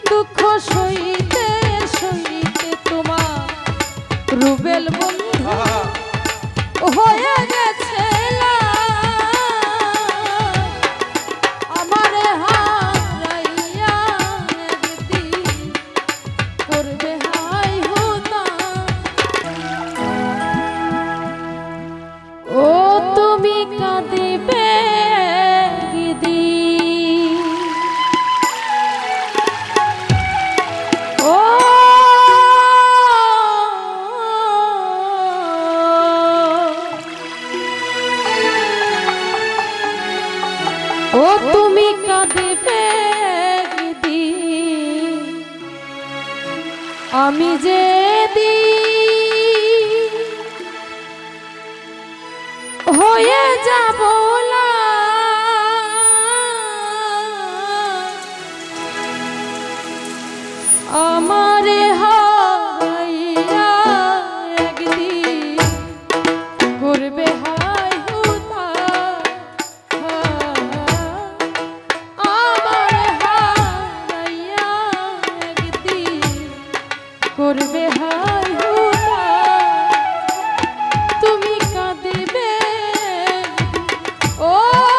দুঃখ সইতে সইতে তোমার রুবেল বন্ধু হয়ে গেছে আমারে হারাইয়া একদিন করবে হাই হুতা। ও তুমি কাঁদিবে ও তুমি কাঁদিবে দিদি আমি যে হয়ে যাব আমারে হারাইয়া একদিন করবে হাই হুতা। আমারে হারাইয়া একদিন করবে হাই হুতা। তুমি কাঁদিবে ও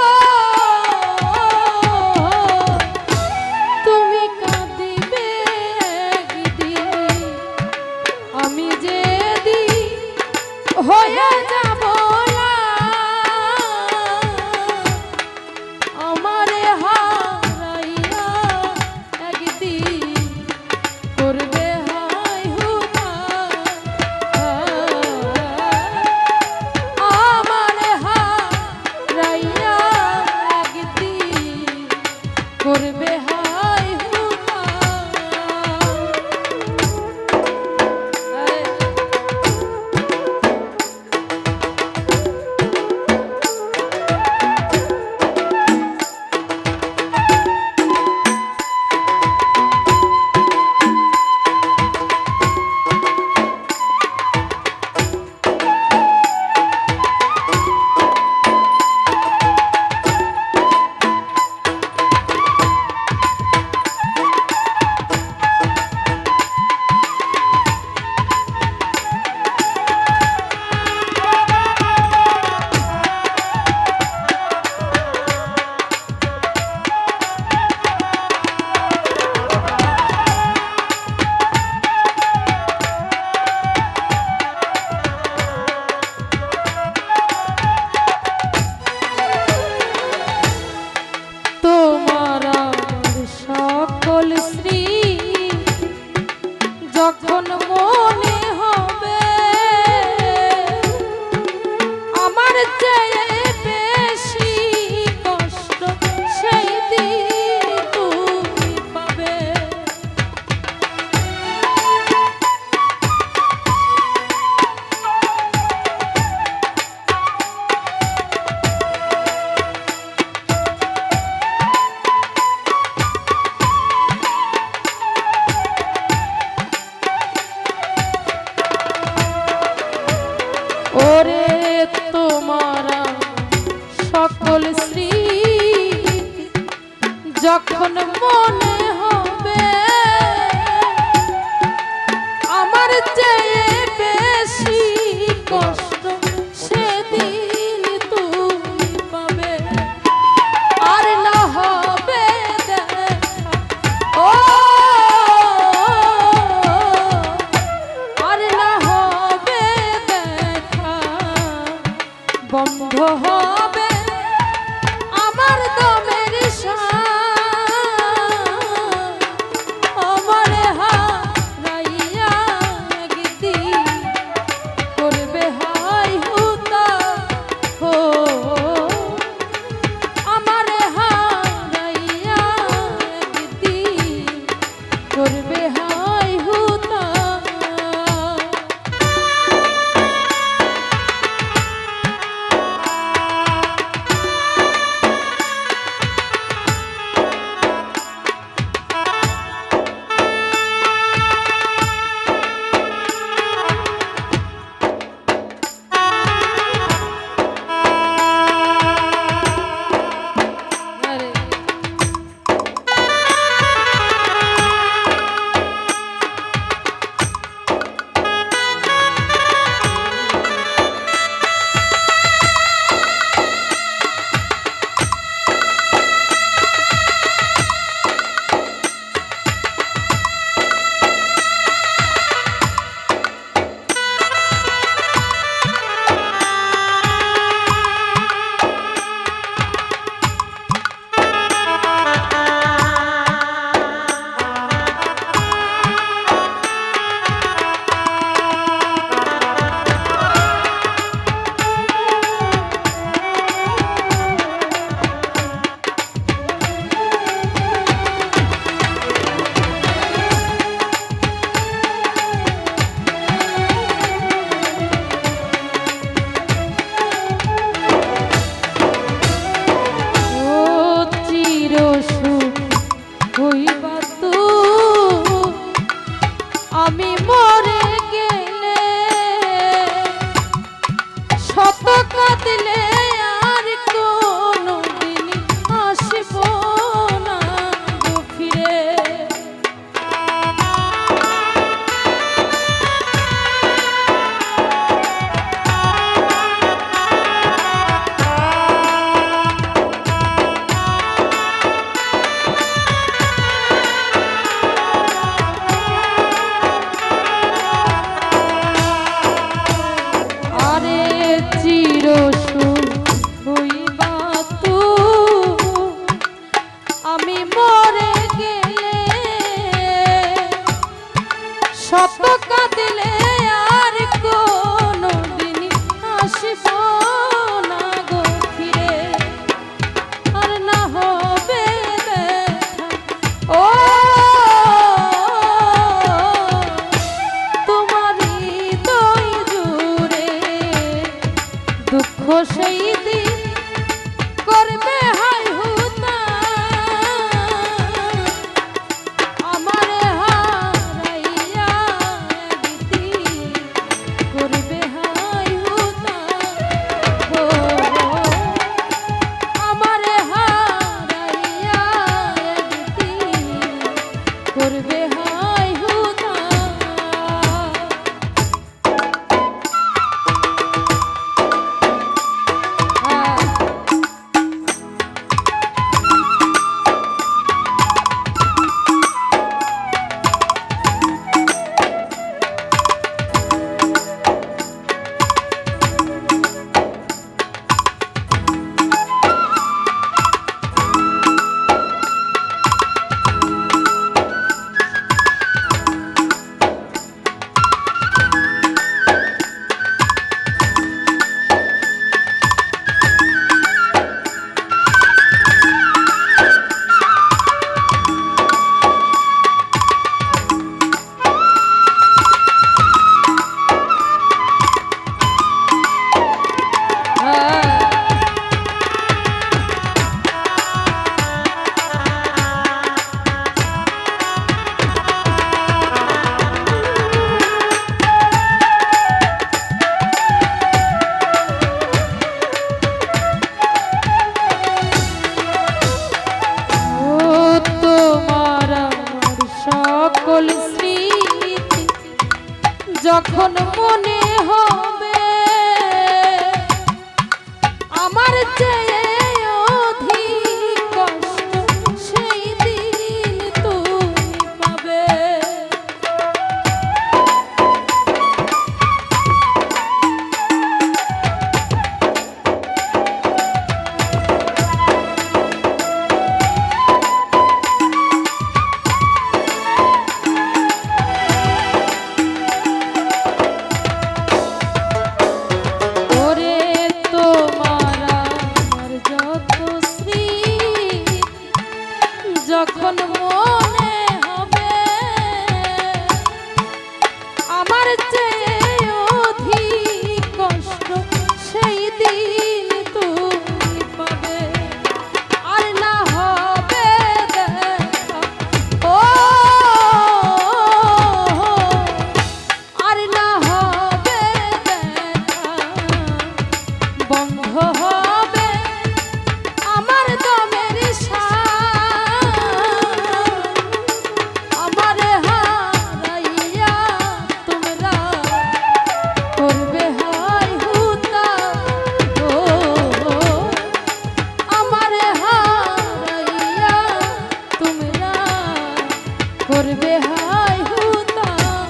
তুমি কাঁদিবে একদিন আমি যেদিন হয়ে যাব আমারে হারাইয়া একদিন করবে হাই হুতা। আমারে হারাইয়া একদিন করবে হাই হুতা। যখন মনে হবে আমার চেয়ে বেশি কষ্ট সেই দিন তুমি পাবে। যখন মনে হবে আমার চেয়ে অধিক কষ্ট সেই দিন তুমি পাবে। যখন মনে হবে আমার চেয়ে অধিক কষ্ট সেই দিন তুমি পাবে। আর না হবে দেখা ও আর না হবে দেখা বন্ধ হবে আমার দমের করবে হাই হুতা।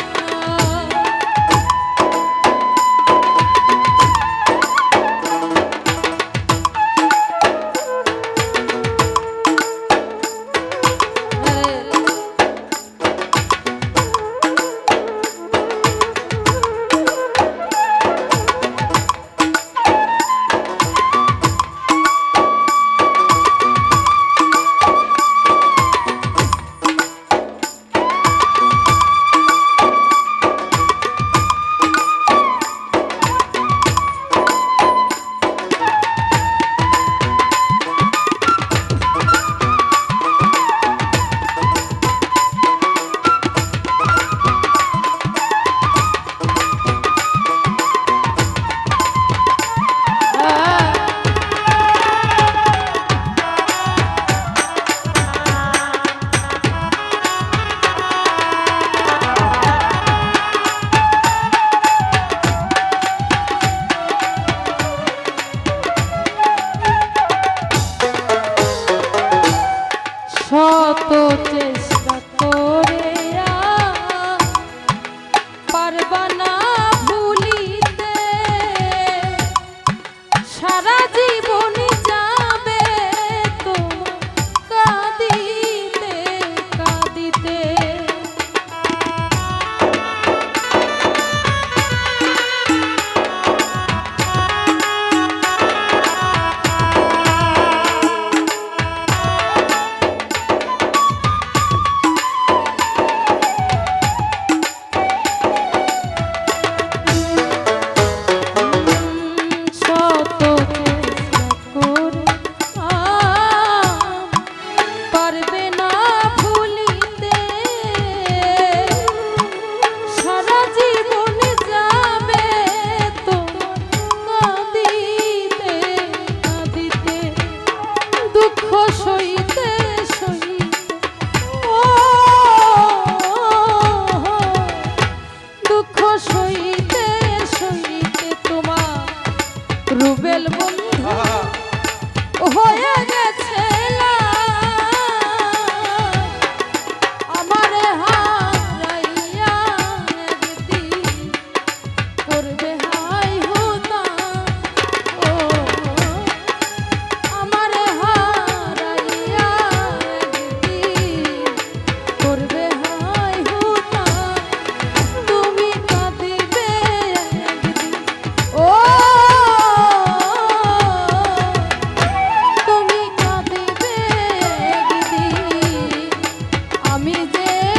শত চেষ্টা করে পারবা না ভুলিতে সারা জীবন যাবে তোমার কাঁদিতে কাঁদিতে। রুবেল বন্ধু হয়ে গেছে আমার হারাইয়া একদিন করবে হাই হুতা। ও আমার হারাইয়া একদিন করবে হাই হুতা। তুমি কাঁদিবে একদিন ও আমি যে